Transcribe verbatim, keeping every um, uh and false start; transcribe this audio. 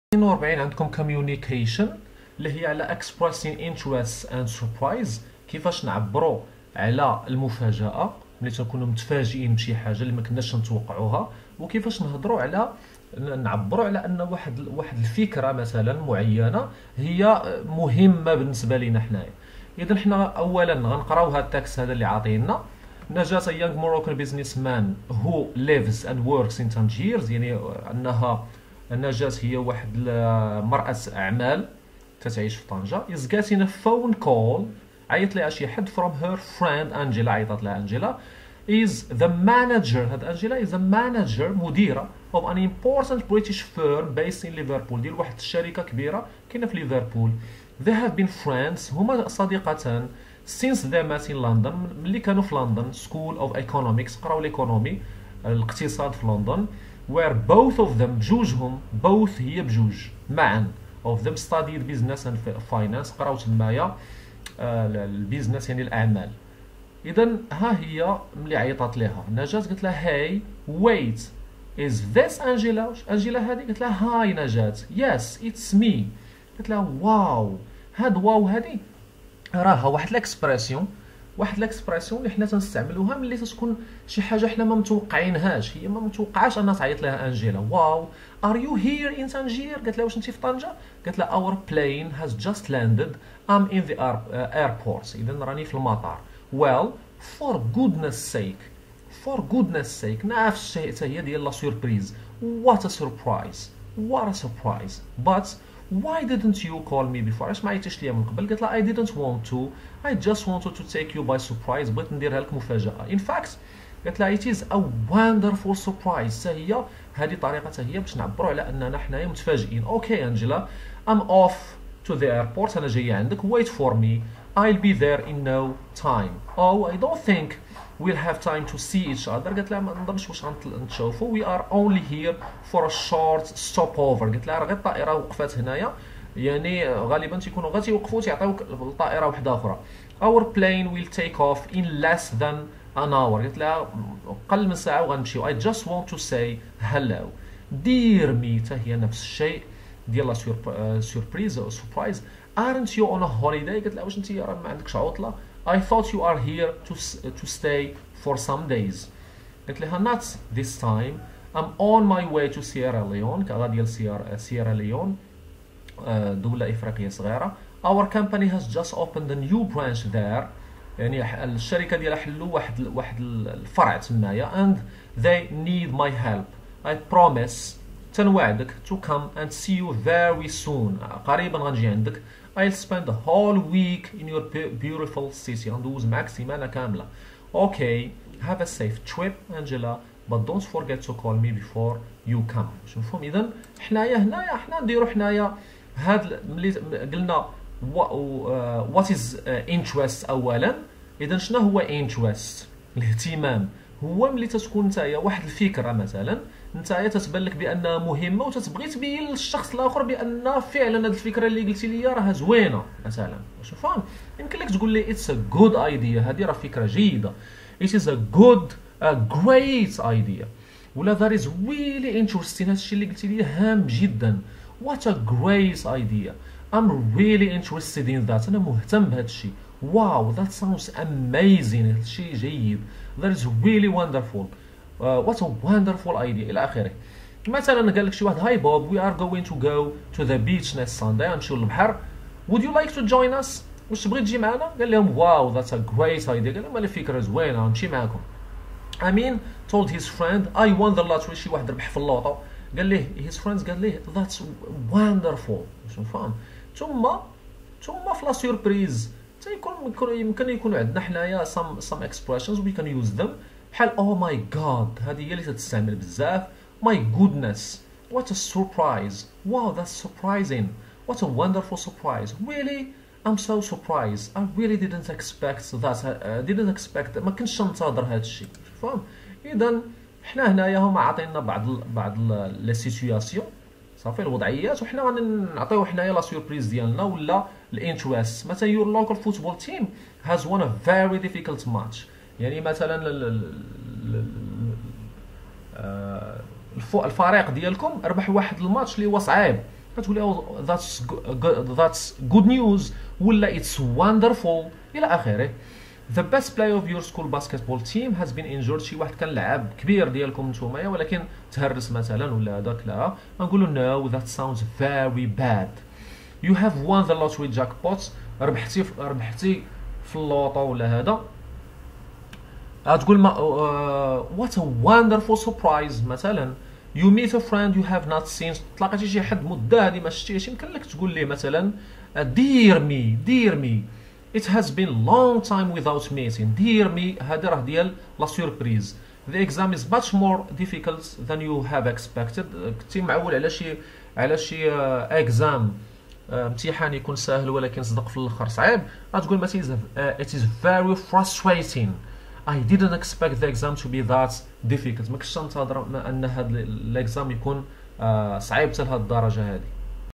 اثنين وأربعين عندكم communication اللي هي على expressing interest and surprise. كيفاش نعبروا على المفاجأة ملي تنكونوا متفاجئين بشي حاجة اللي ما كناش نتوقعوها، وكيفاش نهضروا على نعبروا على ان واحد واحد الفكرة مثلا معينة هي مهمة بالنسبة لنا حنايا. اذا حنا اولا غنقراو هاد التكست هذا اللي عاطينا. نجاة a young Moroccan businessman who lives and works in Tangier، يعني انها نجاة هي واحد مرأة أعمال تتعيش في طنجة. is getting a phone call، عيط لها شي حد from her friend Angela، عيطت لها أنجيلا. is the manager، هاد أنجيلا is the manager مديرة of an important British firm based in Liverpool، ديال واحد الشركة كبيرة كاينة في ليفربول. they have been friends، هما صديقتان since they met in London، ملي كانوا في لندن school of economics، قراو ليكونومي الاقتصاد في لندن. where both of them، بجوجهم both هي بجوج معا of them studied business and finance، قراو تمايا البيزنس يعني الأعمال. إذا ها هي ملي عيطات لها نجاة قالت لها هاي wait is this Angela، واش أنجيلا هذه؟ قالت لها هاي نجاة yes it's me. قالت لها واو، هاد واو هذه راها واحد الاكسبرسيون واحد الاكسبرسيون اللي حنا تنستعملوها ملي تكون شي حاجه حنا ما متوقعينهاش. هي ما متوقعاش انها تعيط لها انجيلا واو ار يو هير ان تنجير. قالت لها واش انت في طنجه؟ قالت لها اور بلين هاز جاست لاندد ام ان ذا ايربورت، اذا راني في المطار. ويل فور goodness sake فور goodness sake نفس الشيء حتى هي ديال لا سوربريز. وات ا سوربرايز وات ا سوربرايز but why didn't you call me before؟ علاش ما عيطتيش ليا من قبل؟ قالت لها I didn't want to I just wanted to take you by surprise، بغيت نديرها لك مفاجأة. in fact قالت لها it is a wonderful surprise، حتى هي هذه طريقة حتى هي باش نعبروا على اننا حنايا متفاجئين. اوكي انجيلا I'm off to the airport، انا جاية عندك wait for me I'll be there in no time. oh I don't think we'll have time to see each other. قالت لها ما نظنش واش غنتشوفوا we are only here for a short stopover. قالت لها راه غير الطائرة وقفات هنايا، يعني غالبا تيكونوا غير تيوقفوا تيعطيوك الطائرة وحدة أخرى. our plane will take off in less than an hour. قالت لها أقل من ساعة وغنمشيو. I just want to say hello. dear me حتى هي نفس الشيء ديال لا سوربريز سوربرايز. aren't you on a holiday؟ قالت لها واش انت راه ما عندكش عطلة؟ I thought you are here to to stay for some days. قلت لها not this time I'm on my way to Sierra Leone، كغا ديال سييرا ليون دولة إفريقية صغيرة. our company has just opened a new branch there، يعني الشركة ديالها حلوا واحد واحد الفرع تمايا and they need my help. I promise تنوعدك to come and see you very soon، قريبا غنجي عندك. I'll spend the whole week in your beautiful city، غندوز معك سيمانة كاملة. Okay have a safe trip Angela but don't forget to call me before you come. باش نفهم إذا حنايا هنايا حنا نديرو حنايا هاد ملي قلنا what is interest أولا. إذا شنو هو interest؟ الاهتمام هو ملي تتكون نتايا واحد الفكرة مثلا نتايا تتبان لك بانها مهمه وتتبغي تبين للشخص الاخر بان فعلا هذه الفكره اللي قلتي لي راها زوينه مثلا. واش فاهم؟ يمكن لك تقول لي اتس ا جود ايديا، هذه راه فكره جيده. it is a good a great idea، ولا that is really interesting، هذا الشيء اللي قلتي لي هام جدا. what a great idea I'm really interested in that، انا مهتم بهذا الشيء. wow that sounds amazing، هذا الشيء جيد. that is really wonderful Uh, what a wonderful idea إلى آخره. مثلا قال لك شي واحد هاي بوب we are going to go to the beach next Sunday، غنمشيو للبحر. would you like to join us؟ واش تبغي تجي معنا؟ قال لهم واو that's a great idea. قال لهم هذه فكرة زوينة غنمشي معكم. Amin told his friend I won the lottery، شي واحد ربح في اللوطو. قال ليه his friends قال ليه that's wonderful. واش نفهم؟ ثم ثم في لا سوربريز تيكون يمكن يكونوا عندنا حنايا some some expressions we can use them بحال oh my god، هذه هي اللي تتستعمل بزاف. my goodness what a surprise wow that's surprising what a wonderful surprise really I'm so surprised I really didn't expect that I didn't expect ما كنتش ننتظر هذا الشيء. فاهم؟ اذا حنا هنايا هما عاطينا بعض ال بعض لي سيتوياسيون صافي الوضعيات، وحنا غنعطيو حنايا لا سوربريز ديالنا ولا الانترست. مثلا your local football team has won a very difficult match، يعني مثلا الفريق ديالكم ربح واحد الماتش اللي هو صعيب كتقولي او that's that's good news ولا it's wonderful الى اخره. The best player of your school basketball team has been injured. شي واحد كان لعاب كبير ديالكم نتوما ولكن تهرس مثلا ولا هذاك لا، غنقولوا no that sounds very bad. You have won the lottery jackpot. ربحتي ربحتي في اللوطو ولا هذا. غتقول ما uh, what a wonderful surprise مثلا. You meet a friend you have not seen. تلاقيتي شي حد مده هادي ما شتيهش، يمكن لك تقول ليه مثلا dear me dear me it has been long time without meeting. dear me هذه راه ديال لا سوربريز. The exam is much more difficult than you have expected. كنتي معول على شي على شي اكزام امتحان يكون سهل ولكن صدق في الاخر صعيب، غتقول مثلا it is very frustrating. I didn't expect the exam to be that difficult. ما كنتش ننتظر ان هذا الاكزام يكون صعيب حتى لهاد الدرجه هذه.